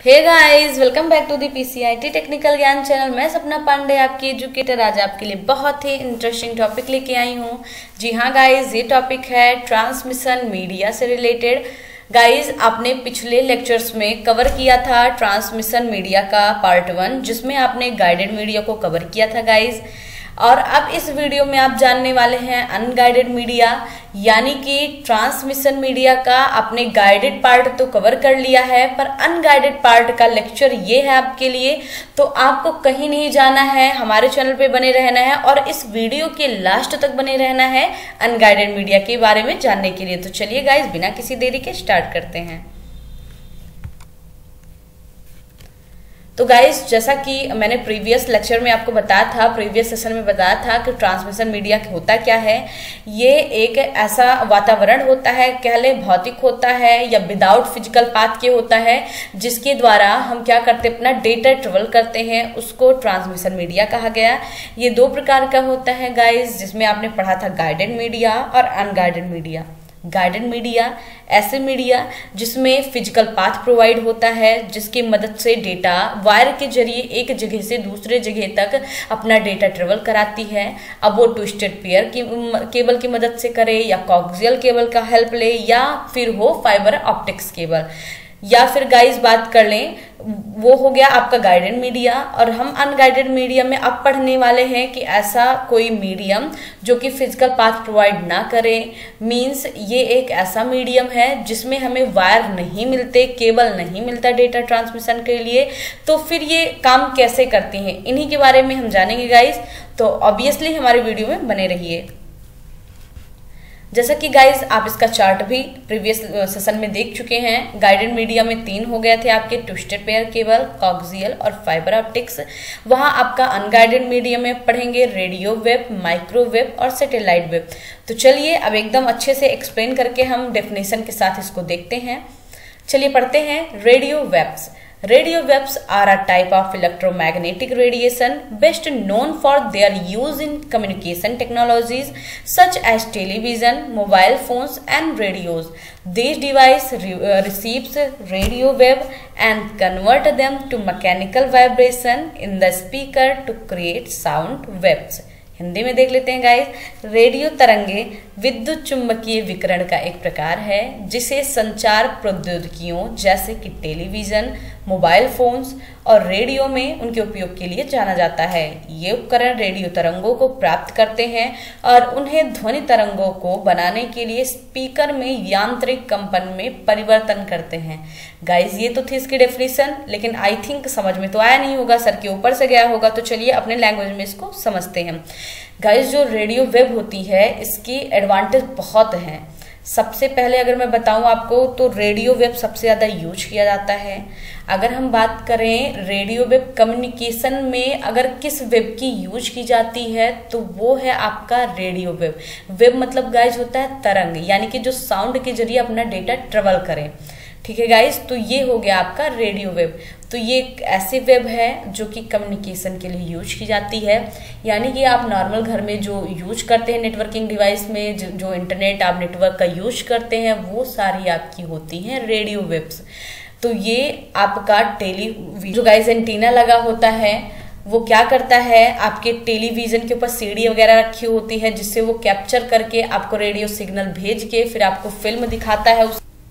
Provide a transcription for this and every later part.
Hey guys, welcome back to the PCIT technical Gyan channel. मैं सपना पांडे, आपकी educator, आज आपके लिए बहुत ही इंटरेस्टिंग टॉपिक लेके आई हूँ। जी हाँ गाइस, ये टॉपिक है ट्रांसमिशन मीडिया से रिलेटेड। गाइस, आपने पिछले लेक्चर्स में कवर किया था ट्रांसमिशन मीडिया का पार्ट 1, जिसमें आपने गाइडेड मीडिया को कवर किया था गाइस। और अब इस वीडियो में आप जानने वाले हैं अनगाइडेड मीडिया, यानी कि ट्रांसमिशन मीडिया का आपने गाइडेड पार्ट तो कवर कर लिया है, पर अनगाइडेड पार्ट का लेक्चर ये है आपके लिए। तो आपको कहीं नहीं जाना है, हमारे चैनल पे बने रहना है और इस वीडियो के लास्ट तक बने रहना है अनगाइडेड मीडिया के बारे में जानने के लिए। तो चलिए गाइस, बिना किसी देरी के स्टार्ट करते हैं। तो गाइस, जैसा कि मैंने प्रीवियस लेक्चर में आपको बताया था, प्रीवियस सेशन में बताया था कि ट्रांसमिशन मीडिया होता क्या है। ये एक ऐसा वातावरण होता है, कह ले भौतिक होता है या विदाउट फिजिकल पाथ के होता है, जिसके द्वारा हम क्या करते हैं, अपना डेटा ट्रेवल करते हैं, उसको ट्रांसमिशन मीडिया कहा गया। ये दो प्रकार का होता है गाइस, जिसमें आपने पढ़ा था गाइडेड मीडिया और अनगाइडेड मीडिया। गाइडेड मीडिया ऐसे मीडिया जिसमें फिजिकल पाथ प्रोवाइड होता है, जिसकी मदद से डेटा वायर के जरिए एक जगह से दूसरे जगह तक अपना डेटा ट्रेवल कराती है। अब वो ट्विस्टेड पेयर की केबल की मदद से करे, या कॉक्सियल केबल का हेल्प ले, या फिर हो फाइबर ऑप्टिक्स केबल, या फिर गाइस बात कर लें, वो हो गया आपका गाइडेड मीडिया। और हम अनगाइडेड मीडिया में अब पढ़ने वाले हैं कि ऐसा कोई मीडियम जो कि फिजिकल पाथ प्रोवाइड ना करे, मींस ये एक ऐसा मीडियम है जिसमें हमें वायर नहीं मिलते, केबल नहीं मिलता डेटा ट्रांसमिशन के लिए। तो फिर ये काम कैसे करती हैं, इन्हीं के बारे में हम जानेंगे गाइस। तो ऑब्वियसली हमारे वीडियो में बने रहिए। जैसा कि गाइज आप इसका चार्ट भी प्रीवियस सेशन में देख चुके हैं। गाइडेड मीडिया में 3 हो गए थे आपके, ट्विस्टेड पेयर केबल, कॉक्सियल और फाइबर ऑप्टिक्स। वहां आपका अनगाइडेड मीडिया में पढ़ेंगे रेडियो वेव, माइक्रोवेव और सैटेलाइट वेव। तो चलिए अब एकदम अच्छे से एक्सप्लेन करके हम डेफिनेशन के साथ इसको देखते हैं। चलिए पढ़ते हैं। Radio waves. Radio waves are a type of electromagnetic radiation best known for their use in communication technologies such as television, mobile phones and radios. This device receives radio wave and convert them to mechanical vibration in the speaker to create sound waves. Hindi में देख लेते हैं guys. Radio तरंगे विद्युत चुंबकीय विकिरण का एक प्रकार है, जिसे संचार प्रौद्योगिकियों जैसे कि टेलीविजन, मोबाइल फोन्स और रेडियो में उनके उपयोग के लिए जाना जाता है। ये उपकरण रेडियो तरंगों को प्राप्त करते हैं और उन्हें ध्वनि तरंगों को बनाने के लिए स्पीकर में यांत्रिक कंपन में परिवर्तन करते हैं। गाइस, ये तो थी इसकी डेफिनेशन, लेकिन आई थिंक समझ में तो आया नहीं होगा, सर के ऊपर से गया होगा। तो चलिए अपने लैंग्वेज में इसको समझते हैं। गाइस, जो रेडियो वेव होती है इसकी एडवांटेज बहुत हैं। सबसे पहले अगर मैं बताऊं आपको, तो रेडियो वेव सबसे ज़्यादा यूज किया जाता है। अगर हम बात करें रेडियो वेव कम्युनिकेशन में अगर किस वेव की यूज की जाती है, तो वो है आपका रेडियो वेव। वेव मतलब गाइस होता है तरंग, यानी कि जो साउंड के जरिए अपना डेटा ट्रेवल करें। ठीक है गाइस, तो ये हो गया आपका रेडियो वेव। तो ये एक ऐसी वेब है जो कि कम्युनिकेशन के लिए यूज की जाती है, यानी कि आप नॉर्मल घर में जो यूज करते हैं नेटवर्किंग डिवाइस में, जो इंटरनेट आप नेटवर्क का यूज करते हैं, वो सारी आपकी होती हैं रेडियो वेव्स। तो ये आपका जो गाइस एंटीना लगा होता है, वो क्या करता है, आपके टेलीविजन के ऊपर सीडी वगैरह रखी होती है, जिससे वो कैप्चर करके आपको रेडियो सिग्नल भेज के फिर आपको फिल्म दिखाता है।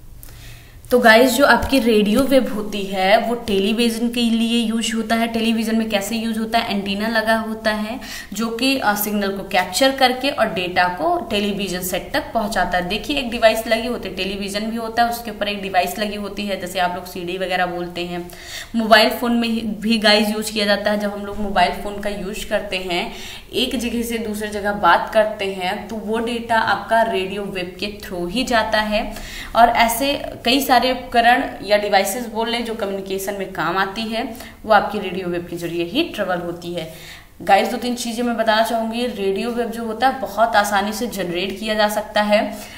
तो गाइस, जो आपकी रेडियो वेव होती है वो टेलीविजन के लिए यूज होता है। टेलीविजन में कैसे यूज होता है, एंटीना लगा होता है जो कि सिग्नल को कैप्चर करके और डेटा को टेलीविजन सेट तक पहुंचाता है। देखिए, एक डिवाइस लगी होती है, टेलीविजन भी होता है, उसके ऊपर एक डिवाइस लगी होती है, जैसे आप लोग सीडी वगैरह बोलते हैं। मोबाइल फोन में भी गाइस यूज किया जाता है। जब हम लोग मोबाइल फोन का यूज करते हैं, एक जगह से दूसरे जगह बात करते हैं, तो वो डेटा आपका रेडियो वेव के थ्रू ही जाता है। और ऐसे कई सारे उपकरण या डिवाइसेस बोल लें जो कम्युनिकेशन में काम आती है, वो आपकी रेडियो वेव के जरिए ही ट्रेवल होती है। गाइस, 2-3 चीजें मैं बताना चाहूंगी। रेडियो वेव जो होता है बहुत आसानी से जनरेट किया जा सकता है।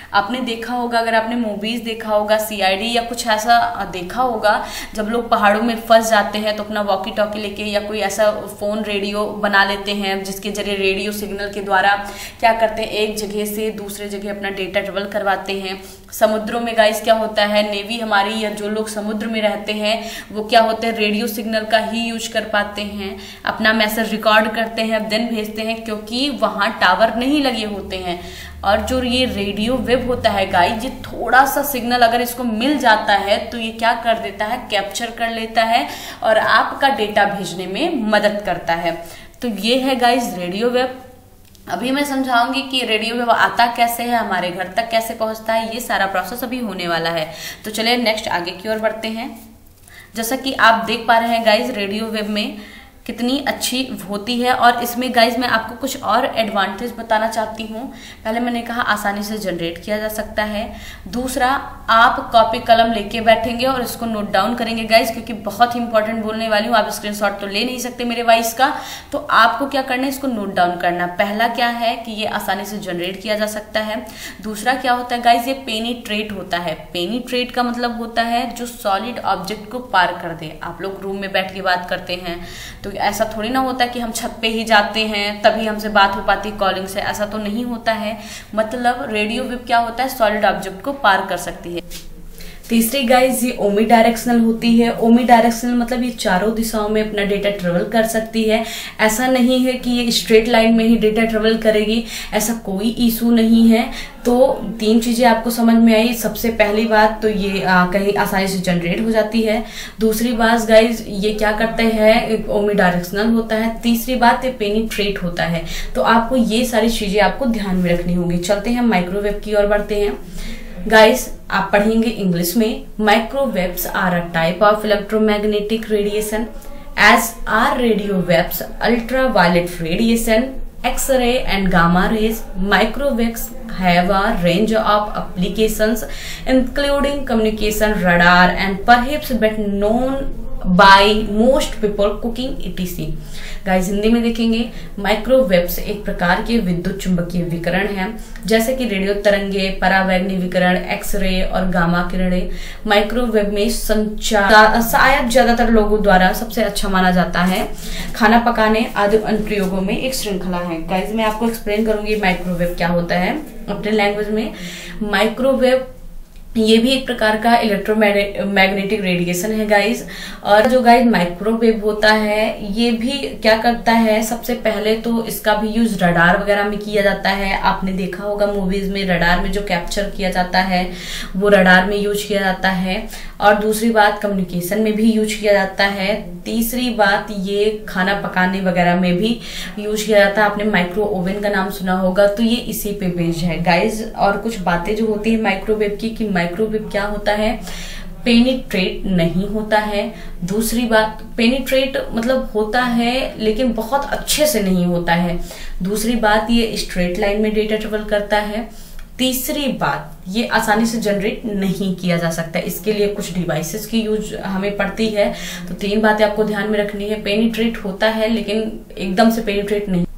आपने देखा होगा, अगर आपने मूवीज देखा होगा, सीआईडी या कुछ ऐसा देखा होगा, जब लोग पहाड़ों में फंस जाते हैं तो अपना वॉकी टॉकी लेके या कोई ऐसा फोन रेडियो बना लेते हैं जिसके जरिए रेडियो सिग्नल के द्वारा क्या करते हैं, एक जगह से दूसरे जगह अपना डेटा ट्रेवल करवाते हैं। समुद्रों में गाइस क्या होता है, नेवी हमारी या जो लोग समुद्र में रहते हैं वो क्या होते हैं, रेडियो सिग्नल का ही यूज कर पाते हैं, अपना मैसेज रिकॉर्ड करते हैं, देन भेजते हैं, क्योंकि वहां टावर नहीं लगे होते हैं। और जो ये रेडियो वेव होता है गाइस, ये थोड़ा सा सिग्नल अगर इसको मिल जाता है तो ये क्या कर देता है, कैप्चर कर लेता है और आपका डेटा भेजने में मदद करता है। तो ये है गाइस रेडियो वेव। अभी मैं समझाऊंगी कि रेडियो वेव आता कैसे है, हमारे घर तक कैसे पहुंचता है, ये सारा प्रोसेस अभी होने वाला है। तो चलिए नेक्स्ट आगे की ओर बढ़ते हैं। जैसा कि आप देख पा रहे हैं गाइस, रेडियो वेव में कितनी अच्छी होती है। और इसमें गाइज मैं आपको कुछ और एडवांटेज बताना चाहती हूँ। पहले मैंने कहा आसानी से जनरेट किया जा सकता है। दूसरा, आप कॉपी कलम लेके बैठेंगे और इसको नोट डाउन करेंगे गाइज, क्योंकि बहुत ही इंपॉर्टेंट बोलने वाली हूँ। आप स्क्रीनशॉट तो ले नहीं सकते मेरे वॉइस का, तो आपको क्या करना है, इसको नोट डाउन करना। पहला क्या है कि ये आसानी से जनरेट किया जा सकता है। दूसरा क्या होता है गाइज, ये पेनिट्रेट होता है। पेनिट्रेट का मतलब होता है जो सॉलिड ऑब्जेक्ट को पार कर दे। आप लोग रूम में बैठ के बात करते हैं तो ऐसा थोड़ी ना होता है कि हम छत पे ही जाते हैं तभी हमसे बात हो पाती कॉलिंग से, ऐसा तो नहीं होता है। मतलब रेडियो वेव क्या होता है, सॉलिड ऑब्जेक्ट को पार कर सकती है। तीसरी गाइज, ये ओमी डायरेक्शनल होती है। ओमी डायरेक्शनल मतलब ये चारों दिशाओं में अपना डेटा ट्रेवल कर सकती है। ऐसा नहीं है कि ये स्ट्रेट लाइन में ही डेटा ट्रेवल करेगी, ऐसा कोई इशू नहीं है। तो 3 चीजें आपको समझ में आई। सबसे पहली बात तो ये कहीं आसानी से जनरेट हो जाती है। दूसरी बात गाइज, ये क्या करते हैं, ओमी डायरेक्शनल होता है। तीसरी बात, ये पेनिट्रेट होता है। तो आपको ये सारी चीजें आपको ध्यान में रखनी होगी। चलते हैं माइक्रोवेव की ओर बढ़ते हैं। गाइस, आप पढ़ेंगे इंग्लिश में, microwaves are a type of electromagnetic radiation as are radio waves, ultraviolet radiation, X-ray and gamma rays. Microwaves have a range of applications including communication, radar and perhaps but known by most people cooking etc. Guys, Hindi में देखेंगे, microwaves एक प्रकार के विद्युत चुंबकीय विकिरण हैं, जैसे कि रेडियो तरंगे, परावैंगनी विकिरण, एक्सरे और गामा किरणें। माइक्रोवेव में संचार शायद ज्यादातर लोगों द्वारा सबसे अच्छा माना जाता है। खाना पकाने आदि अनुप्रयोगों में एक श्रृंखला है। गाइस, मैं आपको एक्सप्लेन करूंगी माइक्रोवेव क्या होता है अपने लैंग्वेज में। माइक्रोवेव ये भी एक प्रकार का इलेक्ट्रोमैग्नेटिक रेडिएशन है गाइज। और जो गाइज माइक्रोवेव होता है ये भी क्या करता है, सबसे पहले तो इसका भी यूज रडार वगैरह में किया जाता है। आपने देखा होगा मूवीज में रडार में जो कैप्चर किया जाता है वो रडार में यूज किया जाता है। और दूसरी बात, कम्युनिकेशन में भी यूज किया जाता है। तीसरी बात, ये खाना पकाने वगैरह में भी यूज किया जाता है। आपने माइक्रो ओवन का नाम सुना होगा, तो ये इसी पे बेस्ड है गाइज। और कुछ बातें जो होती है माइक्रोवेव की, कि माइक्रोवेव क्या होता है, पेनिट्रेट नहीं होता है। दूसरी बात, पेनिट्रेट मतलब होता है लेकिन बहुत अच्छे से नहीं होता है। दूसरी बात, ये स्ट्रेट लाइन में डेटा ट्रेवल करता है। तीसरी बात, ये आसानी से जनरेट नहीं किया जा सकता, इसके लिए कुछ डिवाइसेस की यूज हमें पड़ती है। तो 3 बातें आपको ध्यान में रखनी है, पेनिट्रेट होता है लेकिन एकदम से पेनिट्रेट नहीं।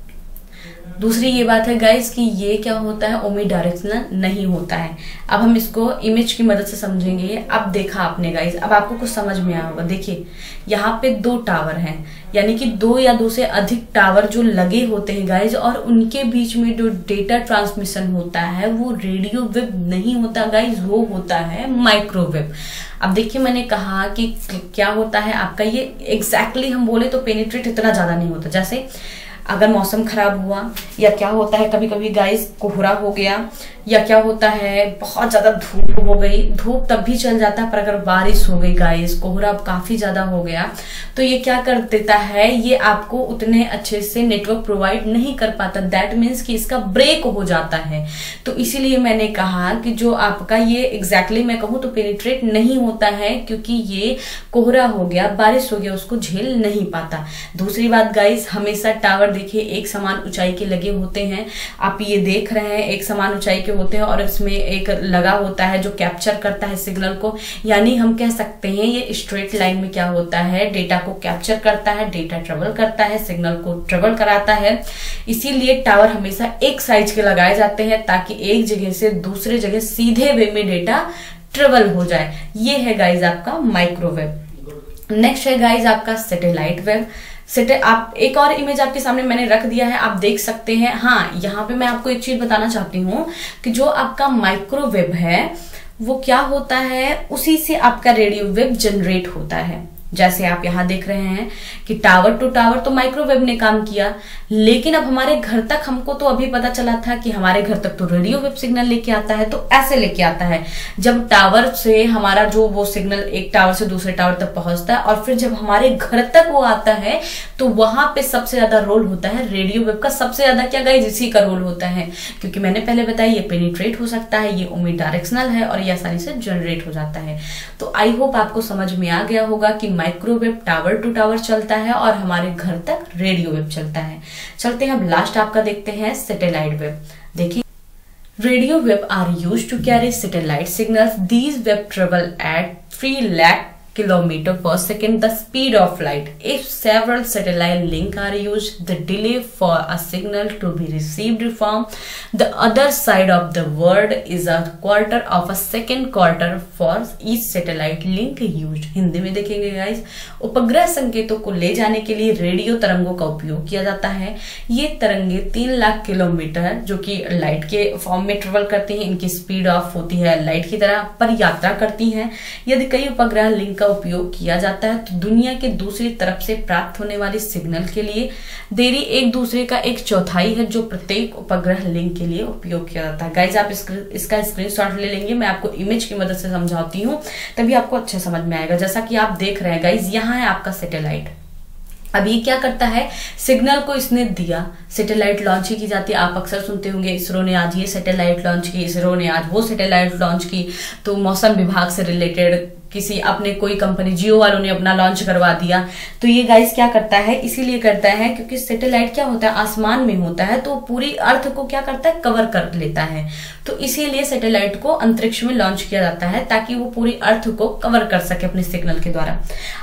दूसरी ये बात है गाइस कि ये क्या होता है, ओमी डायरेक्शनल नहीं होता है। अब हम इसको इमेज की मदद से समझेंगे। अब देखा आपने गाइस, अब आपको कुछ समझ में आया होगा। देखिए, यहाँ पे 2 टावर हैं, यानी कि 2 या 2 से अधिक टावर जो लगे होते हैं गाइस, और उनके बीच में जो डेटा ट्रांसमिशन होता है वो रेडियो वेव नहीं होता गाइस, वो होता है माइक्रोवेव। अब देखिए, मैंने कहा कि क्या होता है आपका ये एग्जैक्टली हम बोले तो पेनिट्रेट इतना ज्यादा नहीं होता। जैसे अगर मौसम खराब हुआ, या क्या होता है कभी कभी गाइस कोहरा हो गया, या क्या होता है बहुत ज्यादा धूप हो गई। धूप तब भी चल जाता है, पर अगर बारिश हो गई गाइस, कोहरा काफी ज्यादा हो गया, तो ये क्या कर देता है, ये आपको उतने अच्छे से नेटवर्क प्रोवाइड नहीं कर पाता। दैट मीन्स कि इसका ब्रेक हो जाता है। तो इसीलिए मैंने कहा कि जो आपका ये एग्जैक्टली मैं कहूँ तो पेनिट्रेट नहीं होता है, क्योंकि ये कोहरा हो गया, बारिश हो गया, उसको झेल नहीं पाता। दूसरी बात गाइस, हमेशा टावर देखिए एक समान ऊंचाई के लगे होते हैं, आप ये देख रहे हैं एक समान ऊंचाई के होते हैं और इसमें एक लगा होता है जो कैप्चर करता है सिग्नल को। यानी हम कह सकते हैं ये स्ट्रेट लाइन में क्या होता है, डेटा को कैप्चर करता है, डेटा ट्रेवल करता है, सिग्नल को ट्रेवल कराता है। इसीलिए टावर हमेशा एक साइज के लगाए जाते हैं ताकि एक जगह से दूसरे जगह सीधे वे में डेटा ट्रेवल हो जाए। ये है गाइज आपका माइक्रोवेव। नेक्स्ट है गाइज आपका सैटेलाइट वेव। आप एक और इमेज आपके सामने मैंने रख दिया है, आप देख सकते हैं। हाँ, यहाँ पे मैं आपको एक चीज बताना चाहती हूँ कि जो आपका माइक्रोवेव है वो क्या होता है, उसी से आपका रेडियो वेव जनरेट होता है। जैसे आप यहाँ देख रहे हैं कि टावर टू टावर तो माइक्रोवेव ने काम किया, लेकिन अब हमारे घर तक हमको तो अभी पता चला था कि हमारे घर तक तो रेडियो वेव सिग्नल लेके आता है। तो ऐसे लेके आता है, जब टावर से हमारा जो वो सिग्नल एक टावर से दूसरे टावर तक पहुंचता है और फिर जब हमारे घर तक वो आता है तो वहां पे सबसे ज्यादा रोल होता है रेडियो वेव का। सबसे ज्यादा क्या गाइस, इसी का रोल होता है, क्योंकि मैंने पहले बताया ये पेनिट्रेट हो सकता है, ये ओमी डायरेक्शनल है और ये आसानी से जनरेट हो जाता है। तो आई होप आपको समझ में आ गया होगा कि माइक्रोवेव टावर टू टावर चलता है और हमारे घर तक रेडियो वेव चलता है। चलते हैं अब लास्ट आपका देखते हैं सैटेलाइट वेव। देखिए, radio wave are used to carry satellite signals. These wave travel at 3 lakh kilometer per second, the speed of light. If several satellite links are used, the delay for a signal to be received from the other side of the world is a quarter of a second quarter for each satellite link used. Hindi में देखेंगे guys, उपग्रह संकेतों को ले जाने के लिए radio तरंगों का उपयोग किया जाता है। ये तरंगे 3 लाख किलोमीटर जो कि लाइट के फॉर्म में ट्रेवल करती हैं, इनकी स्पीड ऑफ होती है लाइट की तरह पर यात्रा करती हैं। यदि कई उपग्रह लिंक का उपयोग किया जाता है तो दुनिया के दूसरी तरफ से प्राप्त होने वाली सिग्नल के लिए देरी एक दूसरे का 1/4 है, जो प्रत्येक उपग्रह लिंक के लिए उपयोग किया जाता है। गाइज आप इसका स्क्रीनशॉट ले लेंगे, मैं आपको इमेज की मदद से समझाती हूँ, तभी आपको अच्छा समझ में आएगा। जैसा कि आप देख रहे हैं गाइज, यहाँ है आपका सैटेलाइट। अब ये क्या करता है, सिग्नल को इसने दिया, सैटेलाइट लॉन्च की जाती है। आप अक्सर सुनते होंगे इसरो ने आज ये सैटेलाइट लॉन्च की, इसरो ने आज वो सैटेलाइट लॉन्च की। तो मौसम विभाग से रिलेटेड किसी अपने कोई कंपनी जियो वालों ने अपना लॉन्च करवा दिया। तो ये गाइस क्या करता है, इसीलिए करता है क्योंकि सैटेलाइट क्या होता है, आसमान में होता है, तो पूरी अर्थ को क्या करता है, कवर कर लेता है। तो इसीलिए सैटेलाइट को अंतरिक्ष में लॉन्च किया जाता है ताकि वो पूरी अर्थ को कवर कर सके अपने सिग्नल के द्वारा।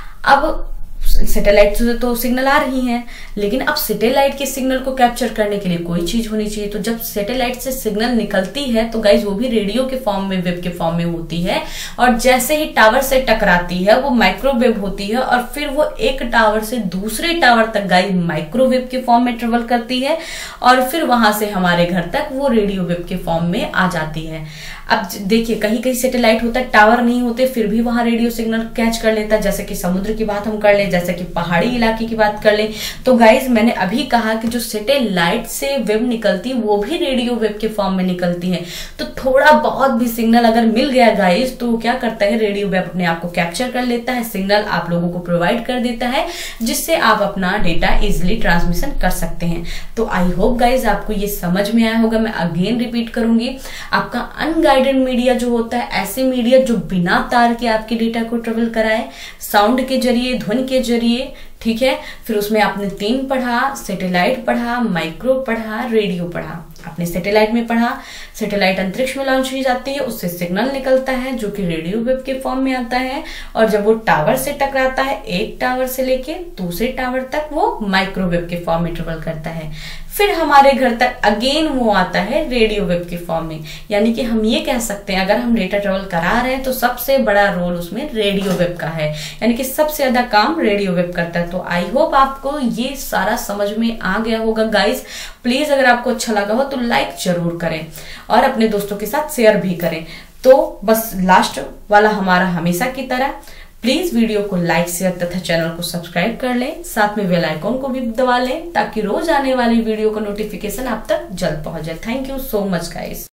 अब सैटेलाइट से तो सिग्नल आ रही हैं, लेकिन अब सैटेलाइट के सिग्नल को कैप्चर करने के लिए कोई चीज होनी चाहिए। तो जब सैटेलाइट से सिग्नल निकलती है तो गाइज वो भी रेडियो के फॉर्म में, वेव के फॉर्म में होती है, और जैसे ही टावर से टकराती है वो माइक्रोवेव होती है और फिर वो एक टावर से दूसरे टावर तक गाइज माइक्रोवेव के फॉर्म में ट्रेवल करती है और फिर वहां से हमारे घर तक वो रेडियो वेव के फॉर्म में आ जाती है। अब देखिए, कहीं कहीं सैटेलाइट होता है, टावर नहीं होते, फिर भी वहां रेडियो सिग्नल कैच कर लेता है। जैसे कि समुद्र की बात हम कर ले, जैसे कि पहाड़ी इलाके की बात कर ले। तो गाइज मैंने अभी कहा कि जो सैटेलाइट से वेव निकलती है वो भी रेडियो वेव के फॉर्म में निकलती है। तो थोड़ा बहुत भी सिग्नल अगर मिल गया गाइज तो क्या करता है, रेडियो वेव अपने आप को कैप्चर कर लेता है, सिग्नल आप लोगों को प्रोवाइड कर देता है, जिससे आप अपना डेटा इजिली ट्रांसमिशन कर सकते हैं। तो आई होप गाइज आपको ये समझ में आया होगा। मैं अगेन रिपीट करूंगी, आपका अनगाइडेड मीडिया जो होता है, ऐसे मीडिया जो बिना तार के आपके डेटा को ट्रेवल कराए, साउंड के जरिए, ध्वनि के जरिए, ठीक है। फिर उसमें आपने 3 पढ़ा, सैटेलाइट पढ़ा, माइक्रो पढ़ा, रेडियो पढ़ा। आपने सैटेलाइट में पढ़ा, सैटेलाइट अंतरिक्ष में लॉन्च की जाती है, उससे सिग्नल निकलता है जो कि रेडियो वेव के फॉर्म में आता है, और जब वो टावर से टकराता है, एक टावर से लेके दूसरे टावर तक वो माइक्रोवेव के फॉर्म में ट्रेवल करता है। फिर हमारे घर तक अगेन वो आता है रेडियो वेव के फॉर्म में। यानी कि हम ये कह सकते हैं, अगर हम डेटा ट्रेवल करा रहे हैं तो सबसे बड़ा रोल उसमें रेडियो वेव का है, यानी कि सबसे ज्यादा काम रेडियो वेव करता है। तो आई होप आपको ये सारा समझ में आ गया होगा गाइज। प्लीज अगर आपको अच्छा लगा हो तो लाइक जरूर करें और अपने दोस्तों के साथ शेयर भी करें। तो बस लास्ट वाला हमारा हमेशा की तरह, प्लीज वीडियो को लाइक, शेयर तथा चैनल को सब्सक्राइब कर लें, साथ में बेल आइकॉन को भी दबा लें ताकि रोज आने वाली वीडियो का नोटिफिकेशन आप तक जल्द पहुंच जाए। Thank you so much guys.